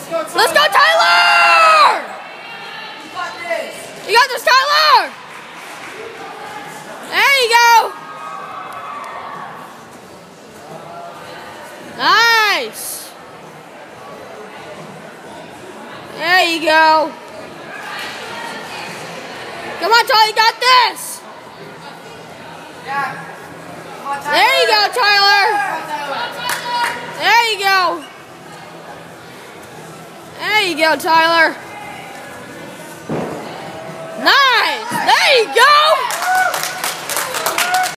Let's go, Tyler! You got this. You got this, Tyler! There you go! Nice! There you go. Come on, Tyler, you got this! Yeah. Come on, Tyler. There you go, Tyler! There you go! There you go, Tyler! Nice! There you go!